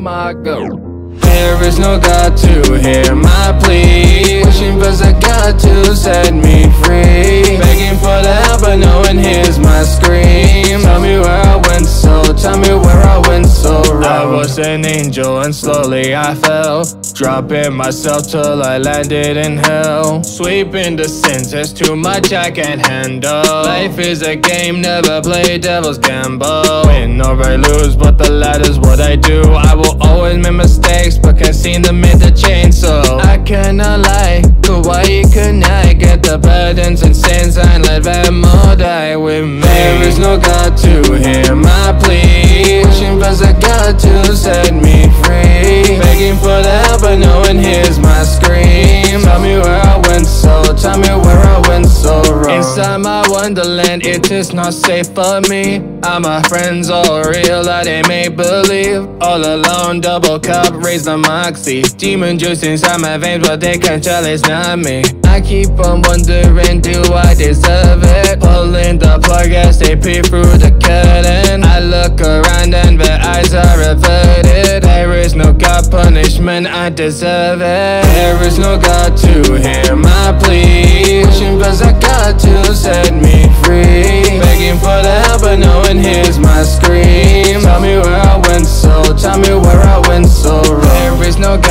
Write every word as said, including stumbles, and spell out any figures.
my God. There is no God to hear my plea, wishing for a God to set me free, begging for the help but no one hears my scream. Tell me where I went so, tell me where I went so wrong. I was an angel and slowly I fell, dropping myself till I landed in hell, sweeping the sins, there's too much I can't handle. Life is a game, never play devil's gamble, win or I lose, but the latter's what I do. I will always make mistakes, but can't seem to make the change, so I cannot lie. Kawaii kunai, get the burdens and sins and let them all die with me. There is no God to hear my plea, wishing for a God to set me free, begging for the help but no one hears my scream. Tell me where I went so, tell me where I went so wrong. Inside my wonderland it is not safe for me, all my friends all real, or they make believe. All alone, double cup, raise the moxie, demon juice inside my veins but they can't tell it's not me. I keep on wondering, do I deserve it? Pulling the plug as they peep through the curtain. I look around and their eyes are averted. There is no God, punishment, I deserve it. There is no God to hear my plea, wishing for a God to set me free, begging for the help but no one hears my scream. Tell me where I went so, tell me where I went so wrong. There is no God